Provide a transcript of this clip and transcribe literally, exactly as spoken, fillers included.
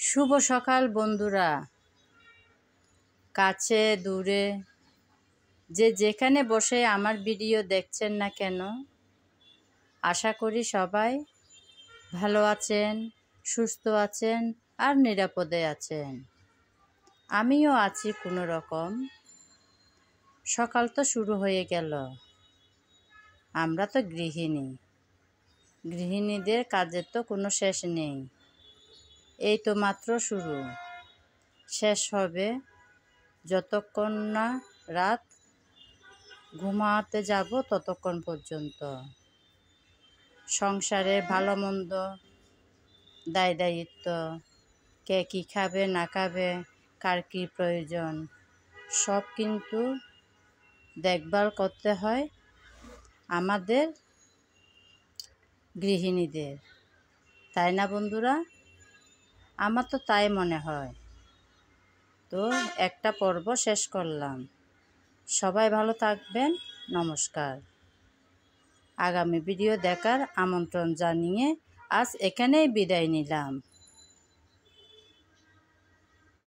শুভ সকাল বন্ধুরা, কাছে দূরে যে যেখানে বসে আমার ভিডিও দেখছেন না কেন, আশা করি সবাই ভালো আছেন, সুস্থ আছেন আর নিরাপদে আছেন। আমিও আছি কোনো রকম। সকাল তো শুরু হয়ে গেল। আমরা তো গৃহিণী, গৃহিণীদের কাজের তো কোনো শেষ নেই। এই তো মাত্র শুরু, শেষ হবে যতক্ষণ না রাত ঘুমাতে যাব ততক্ষণ পর্যন্ত। সংসারে ভালো মন্দ, দায় দায়িত্ব, কে কী খাবে না খাবে, কার কী প্রয়োজন, সব কিন্তু দেখভাল করতে হয় আমাদের গৃহিণীদের, তাই না বন্ধুরা? আমার তো তাই মনে হয়। তো একটা পর্ব শেষ করলাম। সবাই ভালো থাকবেন। নমস্কার। আগামী ভিডিও দেখার আমন্ত্রণ জানিয়ে আজ এখানেই বিদায় নিলাম।